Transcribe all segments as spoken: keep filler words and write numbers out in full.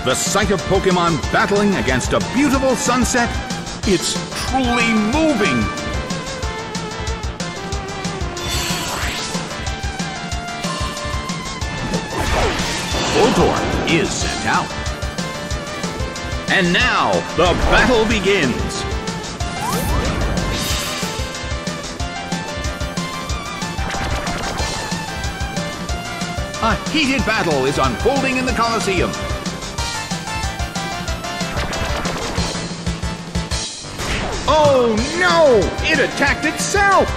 The sight of Pokémon battling against a beautiful sunset, it's truly moving. Voltorb is sent out. And now, the battle begins. A heated battle is unfolding in the Colosseum. Oh no! It attacked itself!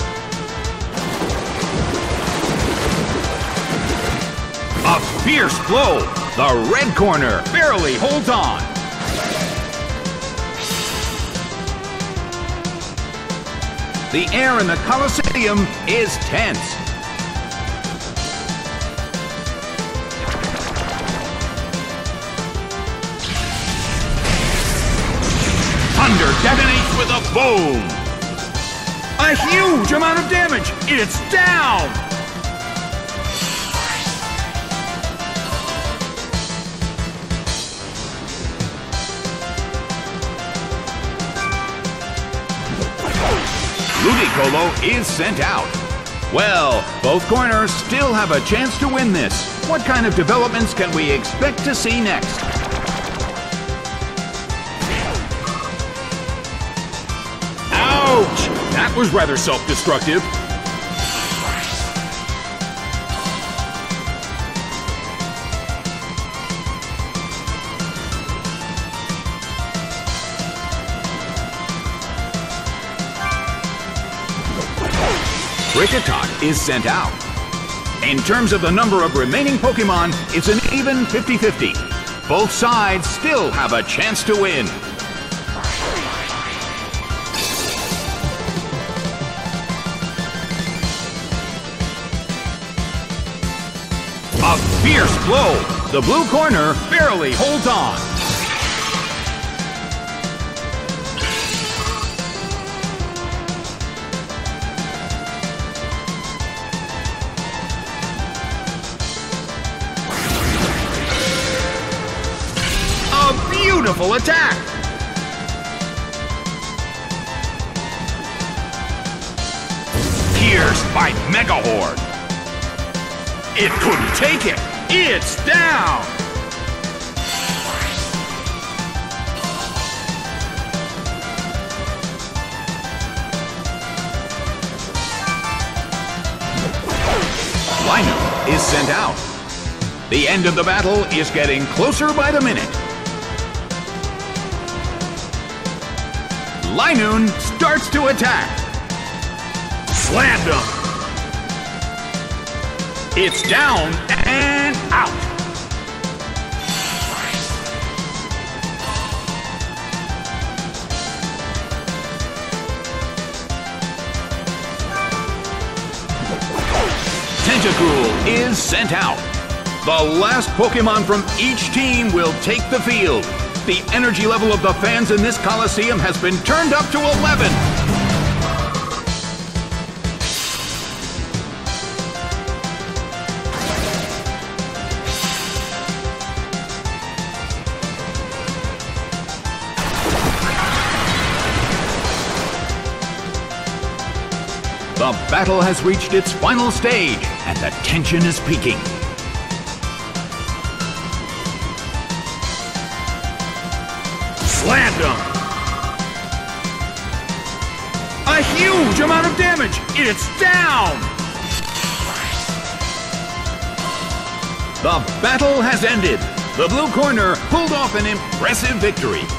A fierce blow! The red corner barely holds on. The air in the Colosseum is tense. Thunder detonates with a boom! A huge amount of damage! It's down! Ludicolo is sent out. Well, both corners still have a chance to win this. What kind of developments can we expect to see next? Ouch! That was rather self-destructive. Kricketot is sent out. In terms of the number of remaining Pokémon, it's an even fifty fifty. Both sides still have a chance to win. A fierce blow! The blue corner barely holds on. A beautiful attack! Pierced by Megahorn. It couldn't take it! It's down! Linoone is sent out. The end of the battle is getting closer by the minute. Linoone starts to attack. Slammed him! It's down and out. Tentacruel is sent out. The last Pokémon from each team will take the field. The energy level of the fans in this Colosseum has been turned up to eleven. The battle has reached its final stage, and the tension is peaking. Slammed him! A huge amount of damage! It's down! The battle has ended. The blue corner pulled off an impressive victory.